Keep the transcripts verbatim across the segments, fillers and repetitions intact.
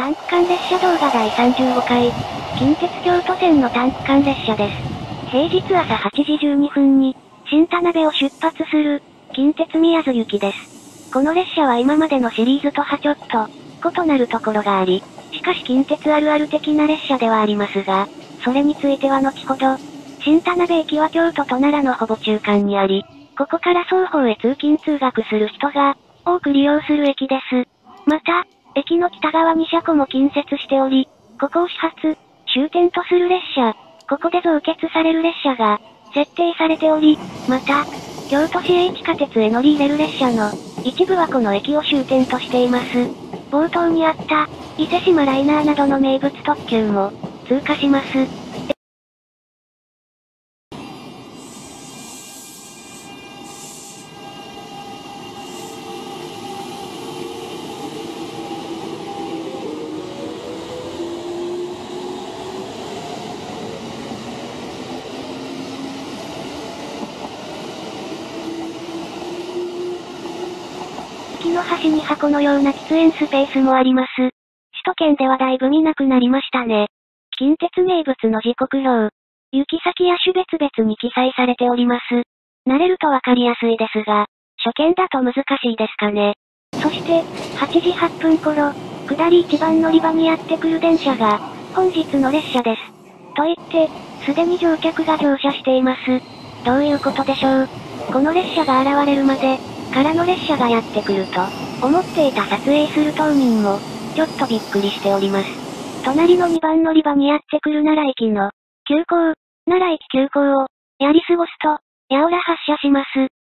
タンク間列車動画だいさんじゅうごかい。近鉄京都線のタンク間列車です。平日朝はちじじゅうにふんに、新田辺を出発する、近鉄宮津行きです。この列車は今までのシリーズとはちょっと、異なるところがあり、しかし近鉄あるある的な列車ではありますが、それについては後ほど。新田辺駅は京都と奈良のほぼ中間にあり、ここから双方へ通勤通学する人が、多く利用する駅です。また、駅の北側に車庫も近接しており、ここを始発、終点とする列車、ここで増結される列車が、設定されており、また、京都市営地下鉄へ乗り入れる列車の、一部はこの駅を終点としています。冒頭にあった、伊勢志摩ライナーなどの名物特急も、通過します。駅の端に箱のような喫煙スペースもあります。首都圏ではだいぶ見なくなりましたね。近鉄名物の時刻表。行き先や種別々に記載されております。慣れるとわかりやすいですが、初見だと難しいですかね。そして、はちじはっぷん頃、下りいちばん乗り場にやってくる電車が、本日の列車です。と言って、すでに乗客が乗車しています。どういうことでしょう。この列車が現れるまで、からの列車がやってくると、思っていた撮影する島民も、ちょっとびっくりしております。隣のにばん乗り場にやってくる奈良駅の、急行、奈良駅急行を、やり過ごすと、やおら発車します。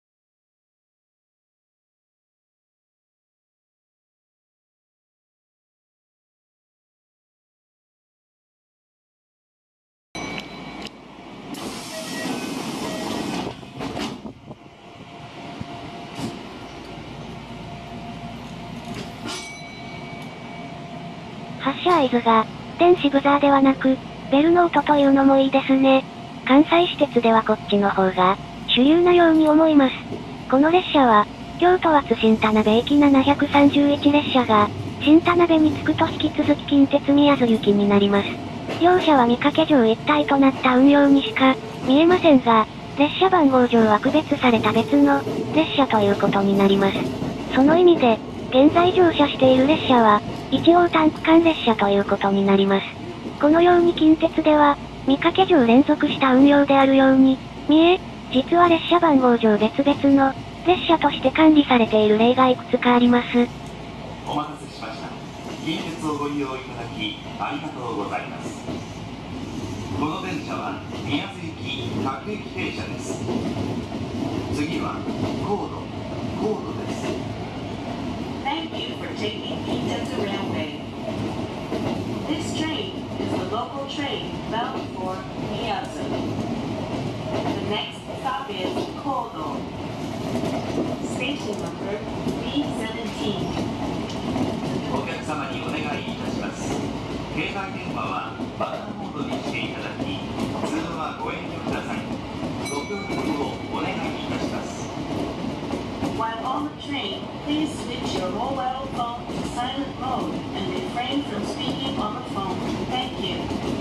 発車合図が、電子ブザーではなく、ベルの音というのもいいですね。関西私鉄ではこっちの方が、主流なように思います。この列車は、京都発新田辺駅ななひゃくさんじゅういち列車が、新田辺に着くと引き続き近鉄宮津行きになります。両者は見かけ上一体となった運用にしか、見えませんが、列車番号上は区別された別の、列車ということになります。その意味で、現在乗車している列車は、一応タンク間列車ということになります。このように近鉄では、見かけ上連続した運用であるように、見え、実は列車番号上別々の、列車として管理されている例がいくつかあります。 お待たせしました。近鉄をご利用いただき、ありがとうございます。この電車は、宮津行き各駅停車です。次は、高度、高度です。 Thank you for taking Kintetsu Railway. This train is the local train bound for Miyazu. The next stop is Kodo. Station number B seventeen. お客様にお願いいたします。携帯電話はマナーモードにしていただき、通話はご遠慮ください。ご協力をお願いいたします。 While on the train, please switch your mobile phone to silent mode and refrain from speaking on the phone. Thank you.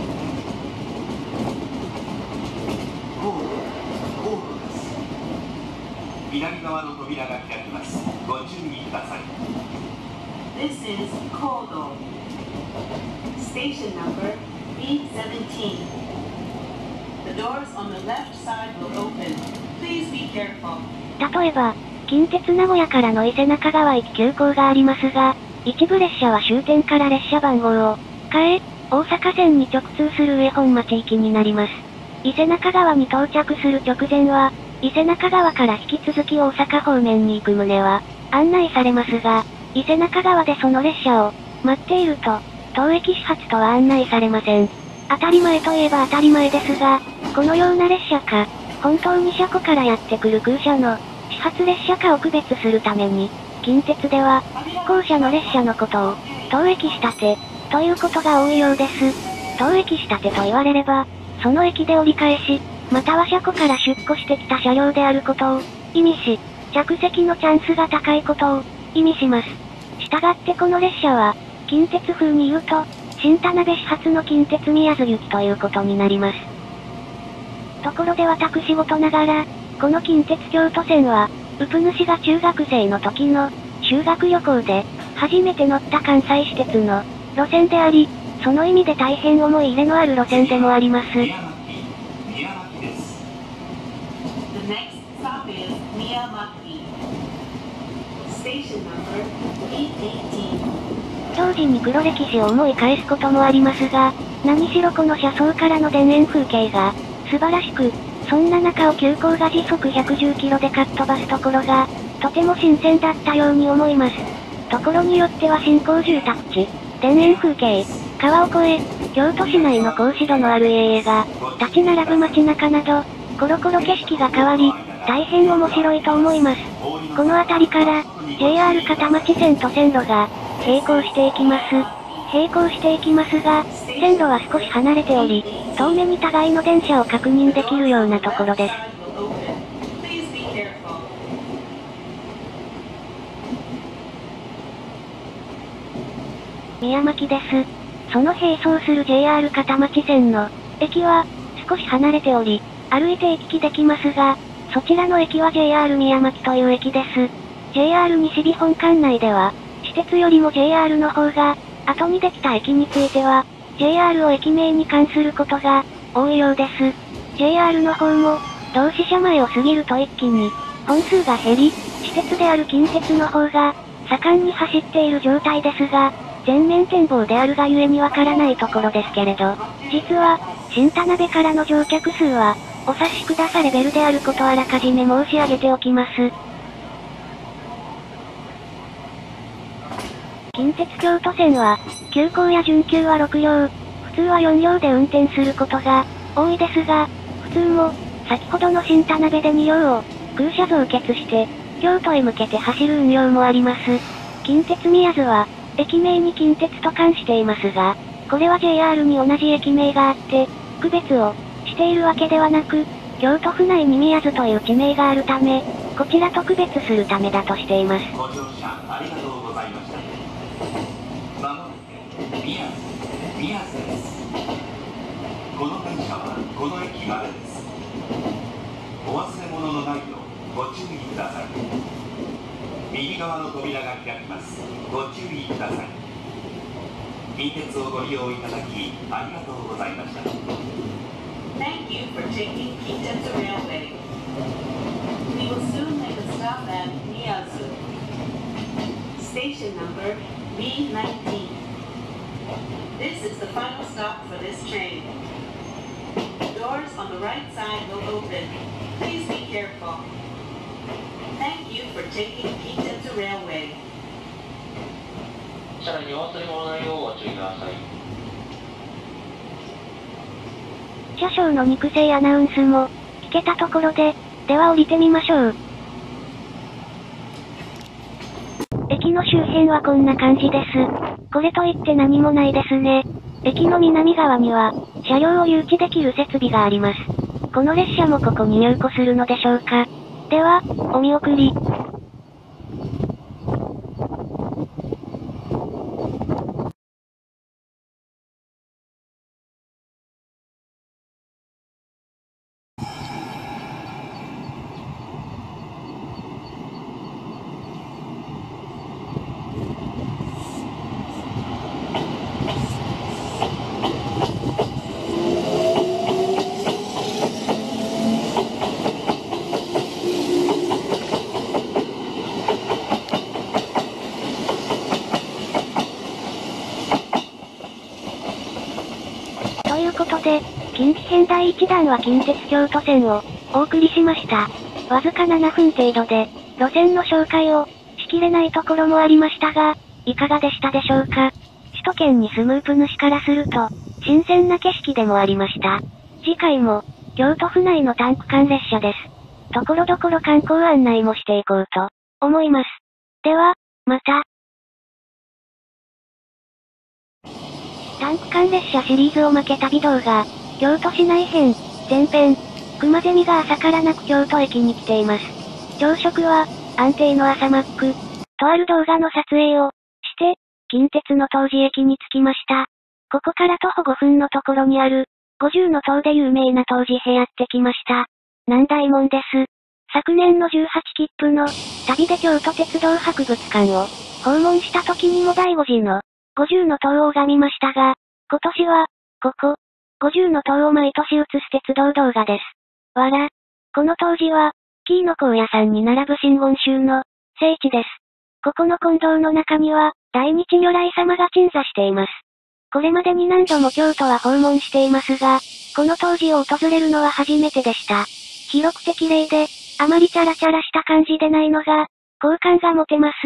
高度、高度です。左側の扉が開きます。ご注意ください。 This is Kodo. Station number B seventeen. The doors on the left side will open. Please be careful. 例えば、近鉄名古屋からの伊勢中川行き急行がありますが、一部列車は終点から列車番号を変え、大阪線に直通する上本町行きになります。伊勢中川に到着する直前は、伊勢中川から引き続き大阪方面に行く旨は、案内されますが、伊勢中川でその列車を待っていると、当駅始発とは案内されません。当たり前といえば当たり前ですが、このような列車か、本当に車庫からやってくる空車の、始発列車かを区別するために、近鉄では、後者の列車のことを、当駅仕立て、ということが多いようです。当駅仕立てと言われれば、その駅で折り返し、または車庫から出庫してきた車両であることを、意味し、着席のチャンスが高いことを、意味します。したがってこの列車は、 近鉄風に言うと、新田辺市発の近鉄宮津行きということになります。ところで私事ながら、この近鉄京都線は、うぷ主が中学生の時の、修学旅行で、初めて乗った関西私鉄の、路線であり、その意味で大変思い入れのある路線でもあります。 宮巻、宮巻です。 The next stop is Miyamaki. Station number B eighteen. 当時に黒歴史を思い返すこともありますが、何しろこの車窓からの田園風景が、素晴らしく、そんな中を急行が時速ひゃくじゅうキロでかっ飛ばすところが、とても新鮮だったように思います。ところによっては新興住宅地、田園風景、川を越え、京都市内の格子戸のある家々が、立ち並ぶ街中など、コロコロ景色が変わり、大変面白いと思います。この辺りから、ジェイアール 片町線と線路が、並行していきます。並行していきますが、線路は少し離れており、遠目に互いの電車を確認できるようなところです。 Please be careful. 宮巻です。その並走する ジェイアール 片町線の駅は少し離れており、歩いて行き来できますが、そちらの駅は ジェイアール 宮巻という駅です。ジェイアール 西日本管内では、私鉄よりも ジェイアール の方が、後にできた駅については、ジェイアール を駅名に冠することが多いようです。ジェイアール の方も、同志社前を過ぎると一気に本数が減り、私鉄である近鉄の方が盛んに走っている状態ですが、全面展望であるがゆえにわからないところですけれど、実は、新田辺からの乗客数は、お察しくださレベルであることをあらかじめ申し上げておきます。近鉄京都線は、急行や準急はろくりょう、普通はよんりょうで運転することが多いですが、普通も、先ほどの新田辺でにりょうを空車増結して、京都へ向けて走る運用もあります。近鉄宮津は、駅名に近鉄と冠していますが、これは ジェイアール に同じ駅名があって、区別をしているわけではなく、京都府内に宮津という地名があるため、こちらと区別するためだとしています。 ご乗車ありがとうございました。まもなく宮津、宮津です。この電車はこの駅までです。お忘れ物のないようご注意ください。右側の扉が開きます。ご注意ください。近鉄をご利用いただきありがとうございました。 Thank you for taking Kintetsu Railway. We will soon make a stop at Miyazu. Station number B nineteen. This is the final stop for this train. Doors on the right side will open. Please be careful. Thank you for taking Kintetsu Railway. 車内にお忘れ物ないようご注意ください。 車掌の肉声アナウンスも聞けたところで、では降りてみましょう。駅の周辺はこんな感じです。これといって何もないですね。駅の南側には、車両を誘致できる設備があります。この列車もここに入庫するのでしょうか。では、お見送り。ということで、近畿編だいいちだんは近鉄京都線をお送りしました。わずかななふん程度で、路線の紹介をしきれないところもありましたが、いかがでしたでしょうか。首都圏に住むうぷ主からすると、新鮮な景色でもありました。次回も、京都府内のタンク間列車です。ところどころ観光案内もしていこうと思います。では、また。タンク間列車シリーズおまけ旅動画、京都市内編、前編、熊ゼミが朝からなく京都駅に来ています。朝食は、安定の朝マック、とある動画の撮影をして、 近鉄の東寺駅に着きました。ここから徒歩ごふんのところにある、五重の塔で有名な東寺へやってきました。南大門です。昨年のじゅうはち切符の旅で京都鉄道博物館を訪問した時にも第五寺の五重の塔を拝みましたが、今年は、ここ、五重の塔を毎年映す鉄道動画です。わら。この当時は、紀伊の高野山に並ぶ真言宗の聖地です。ここの金堂の中には、大日如来様が鎮座しています。これまでに何度も京都は訪問していますが、この当時を訪れるのは初めてでした。広くて綺麗で、あまりチャラチャラした感じでないのが、好感が持てます。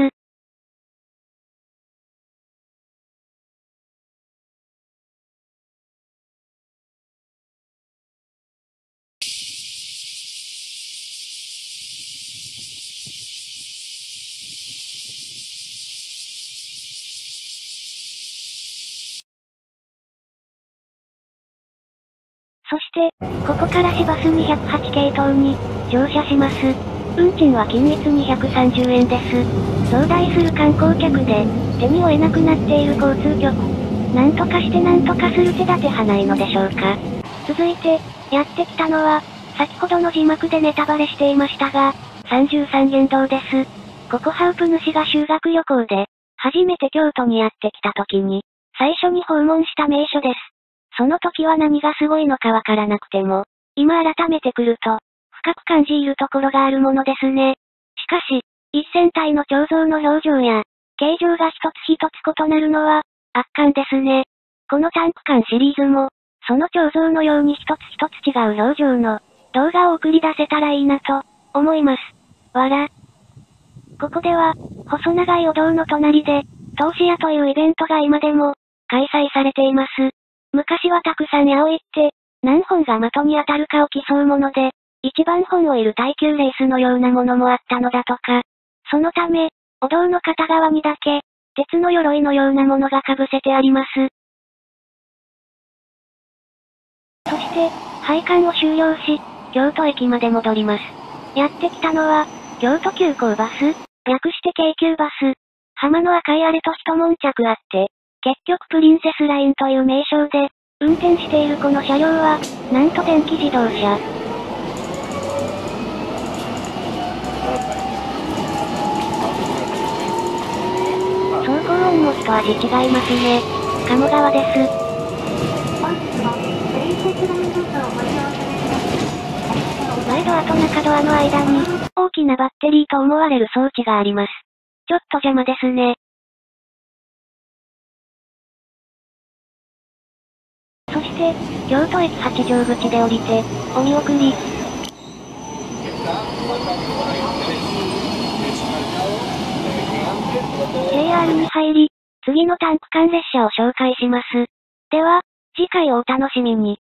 そして、ここから市バスにひゃくはち系統に乗車します。運賃は均一にひゃくさんじゅうえんです。増大する観光客で、手に負えなくなっている交通局。なんとかしてなんとかする手立てはないのでしょうか。続いて、やってきたのは、先ほどの字幕でネタバレしていましたが、三十三間堂です。ここハウプ主が修学旅行で、初めて京都にやってきた時に、最初に訪問した名所です。その時は何がすごいのかわからなくても、今改めて来ると、深く感じるところがあるものですね。しかし、一船体の彫像の表情や、形状が一つ一つ異なるのは、圧巻ですね。このタンク館シリーズも、その彫像のように一つ一つ違う表情の動画を送り出せたらいいなと、思います。わら。ここでは、細長いお堂の隣で、通し屋というイベントが今でも、開催されています。昔はたくさん矢を射って、何本が的に当たるかを競うもので、一番本を射る耐久レースのようなものもあったのだとか。そのため、お堂の片側にだけ、鉄の鎧のようなものが被せてあります。そして、拝観を終了し、京都駅まで戻ります。やってきたのは、京都急行バス、略して京急バス。浜の赤いあれと一悶着あって、結局プリンセスラインという名称で、運転しているこの車両は、なんと電気自動車。走行音も一味違いますね。鴨川です。前ドアと中ドアの間に、大きなバッテリーと思われる装置があります。ちょっと邪魔ですね。そして、京都駅八丈口で降りて、お見送り。ジェイアール に入り、次のタンク間列車を紹介します。では、次回をお楽しみに。